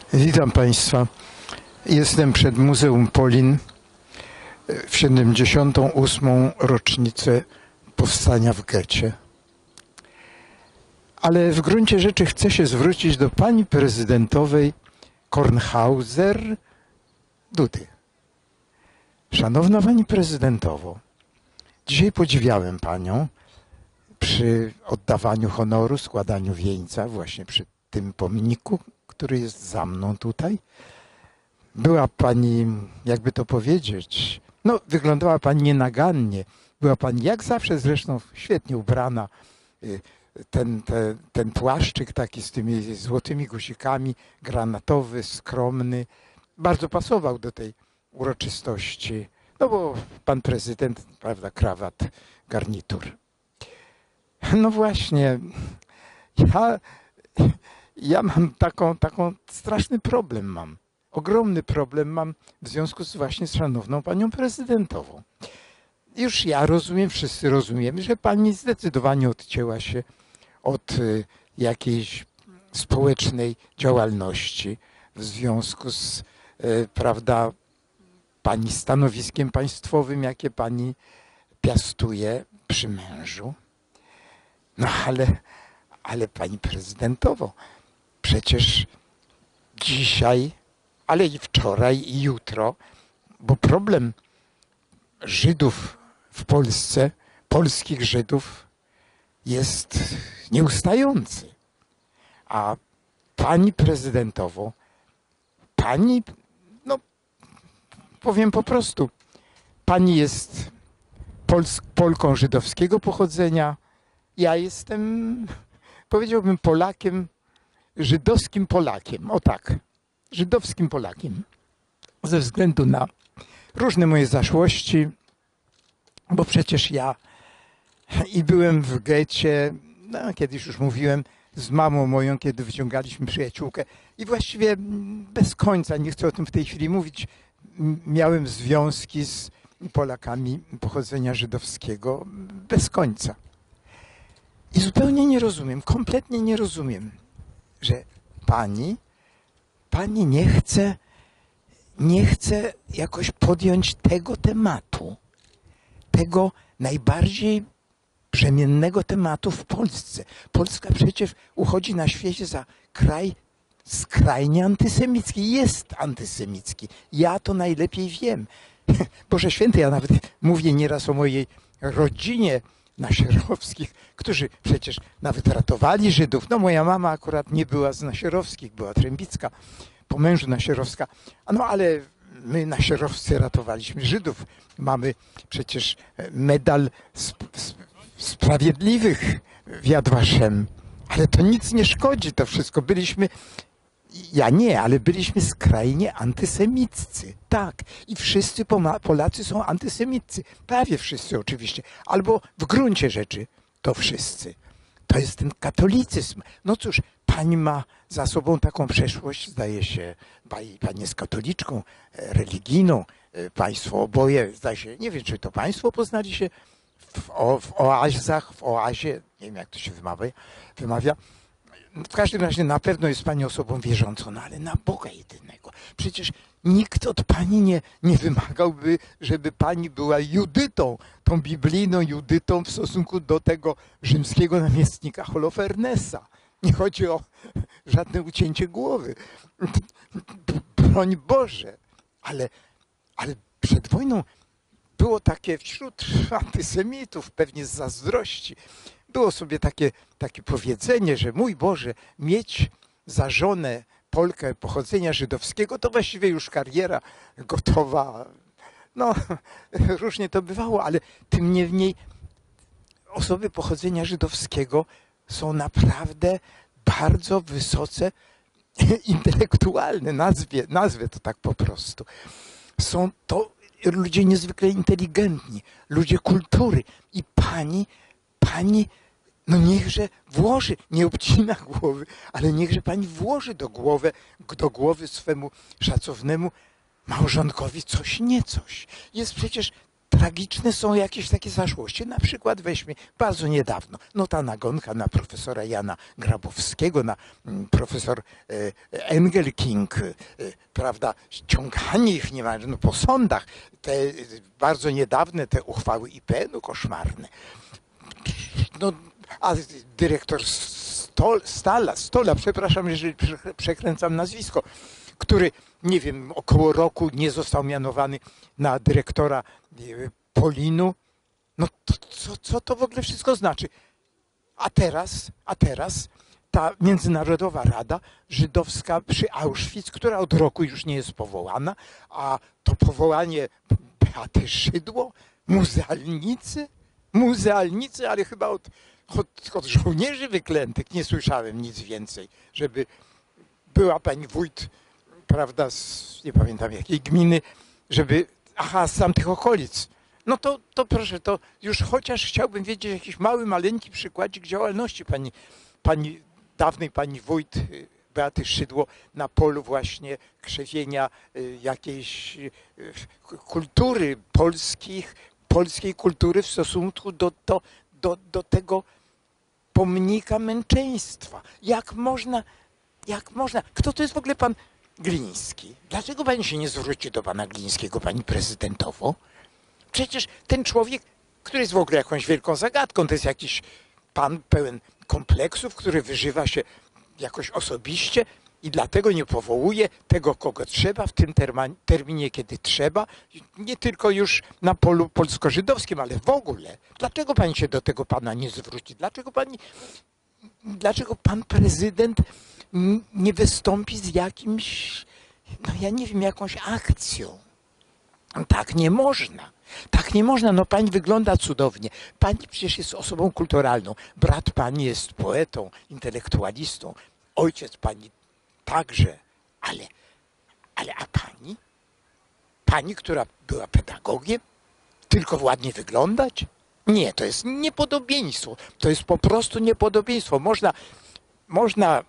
Witam Państwa. Jestem przed Muzeum Polin w 78. rocznicę powstania w getcie. Ale w gruncie rzeczy chcę się zwrócić do pani prezydentowej Kornhauser-Dudy. Szanowna pani prezydentowo, dzisiaj podziwiałem panią przy oddawaniu honoru, składaniu wieńca właśnie przy tym pomniku, który jest za mną tutaj. Była pani, jakby to powiedzieć, no wyglądała pani nienagannie. Była pani jak zawsze zresztą świetnie ubrana. Ten płaszczyk taki z tymi złotymi guzikami, granatowy, skromny, bardzo pasował do tej uroczystości. No bo pan prezydent, prawda, krawat, garnitur. No właśnie, ja mam taką straszny problem mam. Ogromny problem mam w związku właśnie z szanowną panią prezydentową. Już ja rozumiem, wszyscy rozumiemy, że pani zdecydowanie odcięła się od jakiejś społecznej działalności w związku z, prawda, pani stanowiskiem państwowym, jakie pani piastuje przy mężu. No ale pani prezydentowo, przecież dzisiaj, ale i wczoraj, i jutro, bo problem Żydów w Polsce, polskich Żydów jest nieustający. A pani prezydentowo, pani, no powiem po prostu, pani jest Polką żydowskiego pochodzenia, ja jestem, powiedziałbym, Polakiem, żydowskim Polakiem, o tak, żydowskim Polakiem, ze względu na różne moje zaszłości, bo przecież ja i byłem w getcie, no, kiedyś już mówiłem, z mamą moją, kiedy wyciągaliśmy przyjaciółkę i właściwie bez końca, nie chcę o tym w tej chwili mówić, miałem związki z Polakami pochodzenia żydowskiego bez końca. I zupełnie nie rozumiem, kompletnie nie rozumiem, że pani nie chce jakoś podjąć tego tematu, tego najbardziej brzemiennego tematu w Polsce. Polska przecież uchodzi na świecie za kraj skrajnie antysemicki. Jest antysemicki. Ja to najlepiej wiem. Boże Święty, ja nawet mówię nieraz o mojej rodzinie Nasierowskich, którzy przecież nawet ratowali Żydów. No moja mama akurat nie była z Nasierowskich, była Trębicka, po mężu Nasierowska. No ale my Nasierowscy ratowaliśmy Żydów. Mamy przecież medal sprawiedliwych w Yad Vashem. Ale to nic nie szkodzi, to wszystko. Byliśmy, ja nie, ale byliśmy skrajnie antysemiccy. Tak. I wszyscy Polacy są antysemiccy. Prawie wszyscy oczywiście. Albo w gruncie rzeczy to wszyscy. To jest ten katolicyzm. No cóż, pani ma za sobą taką przeszłość, zdaje się, pani jest katoliczką, religijną, państwo oboje, zdaje się, nie wiem, czy to państwo poznali się w oazach, w oazie, nie wiem jak to się wymawia. W każdym razie na pewno jest pani osobą wierzącą, no ale na Boga jedynego. Przecież nikt od pani nie wymagałby, żeby pani była Judytą, tą biblijną Judytą w stosunku do tego rzymskiego namiestnika Holofernesa. Nie chodzi o żadne ucięcie głowy. Broń Boże. Ale przed wojną było takie wśród antysemitów, pewnie z zazdrości, było sobie takie powiedzenie, że mój Boże, mieć za żonę Polkę pochodzenia żydowskiego, to właściwie już kariera gotowa. No, różnie to bywało, ale tym niemniej osoby pochodzenia żydowskiego są naprawdę bardzo wysoce intelektualne, nazwę to tak po prostu. Są to ludzie niezwykle inteligentni, ludzie kultury i pani, no niechże włoży, nie obcina głowy, ale niechże pani włoży do głowy swemu szacownemu małżonkowi coś niecoś. Jest przecież tragiczne są jakieś takie zaszłości. Na przykład weźmy bardzo niedawno, no ta nagonka na profesora Jana Grabowskiego, na profesor Engelking, prawda, ściąganie ich niemalże no, po sądach, te bardzo niedawne te uchwały IPN-u koszmarne. No, a dyrektor Stola, przepraszam, jeżeli przekręcam nazwisko, który, nie wiem, około roku nie został mianowany na dyrektora Polinu. No to, co to w ogóle wszystko znaczy? A teraz ta Międzynarodowa Rada Żydowska przy Auschwitz, która od roku już nie jest powołana, a to powołanie Beaty Szydło, muzealnicy, ale chyba od żołnierzy wyklętych nie słyszałem nic więcej, żeby była pani wójt, prawda, nie pamiętam jakiej gminy, żeby, z tamtych okolic. No to proszę, to już chociaż chciałbym wiedzieć jakiś mały, maleńki przykładzik działalności dawnej pani wójt Beaty Szydło na polu właśnie krzewienia jakiejś kultury polskiej kultury w stosunku do tego pomnika męczeństwa. Jak można, kto to jest w ogóle pan Gliński? Dlaczego pani się nie zwróci do pana Glińskiego, pani prezydentowo? Przecież ten człowiek, który jest w ogóle jakąś wielką zagadką, to jest jakiś pan pełen kompleksów, który wyżywa się jakoś osobiście i dlatego nie powołuje tego, kogo trzeba w tym terminie, kiedy trzeba. Nie tylko już na polu polsko-żydowskim, ale w ogóle. Dlaczego pani się do tego pana nie zwróci? Dlaczego pan prezydent nie wystąpi z jakimś, no ja nie wiem, jakąś akcją? Tak nie można. Tak nie można. No pani wygląda cudownie. Pani przecież jest osobą kulturalną. Brat pani jest poetą, intelektualistą. Ojciec pani także. Ale a pani? Pani, która była pedagogiem? Tylko ładnie wyglądać? Nie, to jest niepodobieństwo. To jest po prostu niepodobieństwo. Można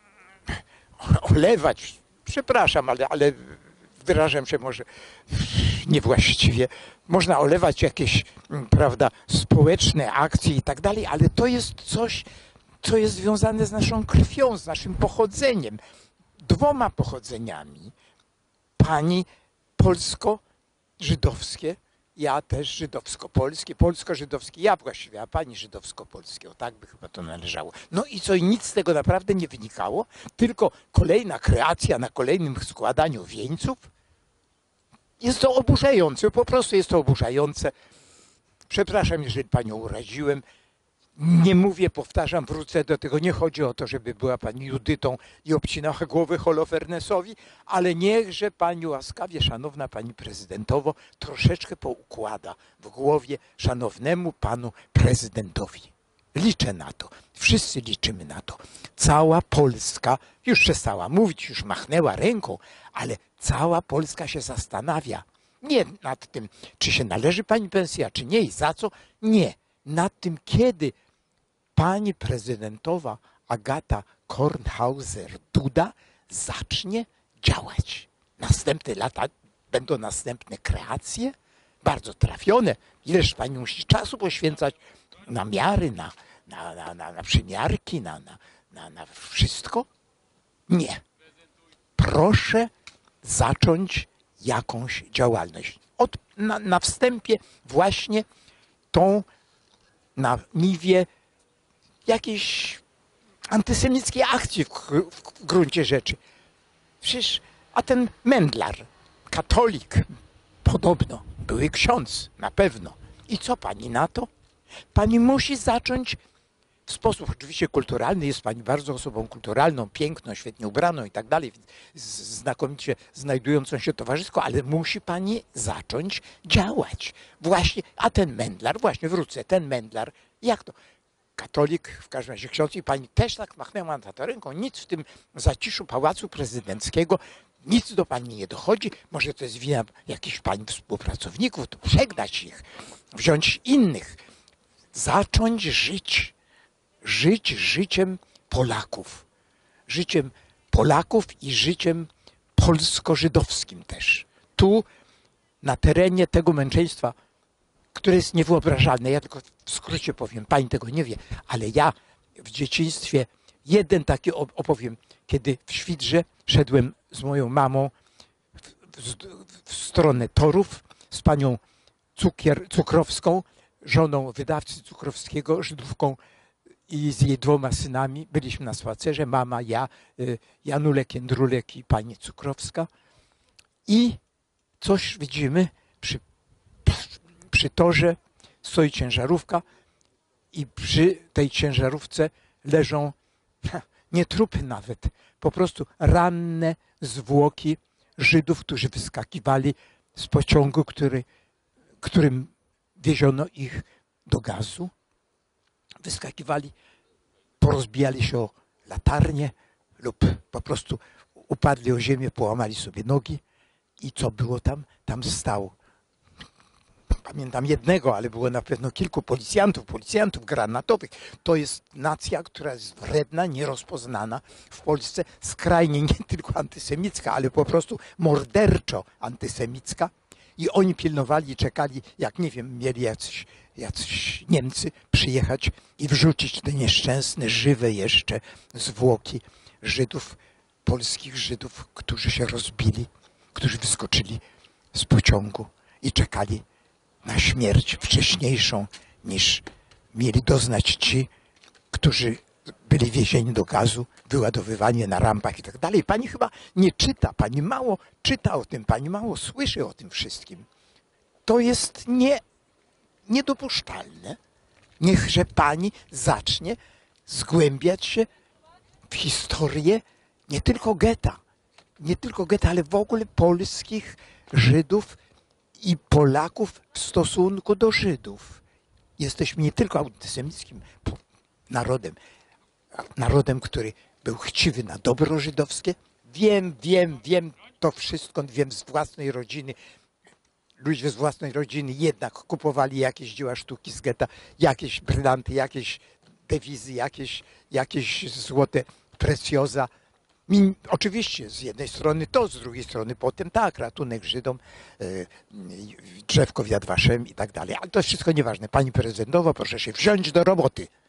olewać, przepraszam, ale wyrażam się może niewłaściwie. Można olewać jakieś, prawda, społeczne akcje i tak dalej, ale to jest coś, co jest związane z naszą krwią, z naszym pochodzeniem. 2 pochodzeniami. Pani polsko-żydowskie, ja też żydowsko-polskie, polsko-żydowskie, ja właściwie, a pani żydowsko-polskie, o tak by chyba to należało. No i co, i nic z tego naprawdę nie wynikało, tylko kolejna kreacja na kolejnym składaniu wieńców. Jest to oburzające, po prostu jest to oburzające. Przepraszam, jeżeli panią uraziłem. Nie mówię, powtarzam, wrócę do tego. Nie chodzi o to, żeby była pani Judytą i obcinała głowę Holofernesowi, ale niechże pani łaskawie, szanowna pani prezydentowo, troszeczkę poukłada w głowie szanownemu panu prezydentowi. Liczę na to. Wszyscy liczymy na to. Cała Polska już przestała mówić, już machnęła ręką, ale cała Polska się zastanawia. Nie nad tym, czy się należy pani pensja, czy nie i za co. Nie. Nad tym, kiedy pani prezydentowa Agata Kornhauser-Duda zacznie działać. Następne lata będą następne kreacje, bardzo trafione. Ileż pani musi czasu poświęcać na miary, na przymiarki, na wszystko? Nie. Proszę zacząć jakąś działalność. Na wstępie właśnie tą na niwie jakiejś antysemickiej akcji w gruncie rzeczy. Przecież, a ten Mendlar, katolik, podobno, były ksiądz, na pewno. I co pani na to? Pani musi zacząć w sposób oczywiście kulturalny, jest pani bardzo osobą kulturalną, piękną, świetnie ubraną i tak dalej, znakomicie znajdującą się towarzysko, ale musi pani zacząć działać. Właśnie, a ten Mendlar, właśnie wrócę, ten Mendlar, jak to? Katolik, w każdym razie ksiądz i pani też tak machnęła na to ręką, nic w tym zaciszu Pałacu Prezydenckiego, nic do pani nie dochodzi, może to jest wina jakichś pani współpracowników, to przegnać ich, wziąć innych, zacząć żyć życiem Polaków. Życiem Polaków i życiem polsko-żydowskim też. Tu, na terenie tego męczeństwa które jest niewyobrażalne. Ja tylko w skrócie powiem, pani tego nie wie, ale ja w dzieciństwie jeden taki opowiem, kiedy w Świdrze szedłem z moją mamą w stronę torów z panią Cukrowską, żoną wydawcy Cukrowskiego, Żydówką i z jej 2 synami. Byliśmy na spacerze, mama, ja, Janulek, Jędrulek i pani Cukrowska. I coś widzimy, przy torze stoi ciężarówka i przy tej ciężarówce leżą nie trupy nawet, po prostu ranne zwłoki Żydów, którzy wyskakiwali z pociągu, którym wieziono ich do gazu. Wyskakiwali, porozbijali się o latarnie lub po prostu upadli o ziemię, połamali sobie nogi. I co było tam? Tam stał, pamiętam jednego, ale było na pewno kilku policjantów granatowych. To jest nacja, która jest wredna, nierozpoznana w Polsce, skrajnie nie tylko antysemicka, ale po prostu morderczo antysemicka. I oni pilnowali, czekali, jak nie wiem, mieli jacyś Niemcy przyjechać i wrzucić te nieszczęsne, żywe jeszcze zwłoki Żydów, polskich Żydów, którzy się rozbili, którzy wyskoczyli z pociągu i czekali na śmierć wcześniejszą, niż mieli doznać ci, którzy byli wiezieni do gazu, wyładowywani na rampach i tak dalej. Pani chyba nie czyta, pani mało czyta o tym, pani mało słyszy o tym wszystkim. To jest niedopuszczalne. Niechże pani zacznie zgłębiać się w historię nie tylko getta, ale w ogóle polskich Żydów i Polaków w stosunku do Żydów. Jesteśmy nie tylko antysemickim narodem, który był chciwy na dobro żydowskie. Wiem to wszystko, wiem z własnej rodziny. Ludzie z własnej rodziny jednak kupowali jakieś dzieła sztuki z getta, jakieś brylanty, jakieś dewizy, jakieś złote precjoza. Oczywiście z jednej strony to, z drugiej strony potem tak, ratunek Żydom, drzewko w Yad Vashem i tak dalej. Ale to jest wszystko nieważne. Pani prezydentowa, proszę się wziąć do roboty.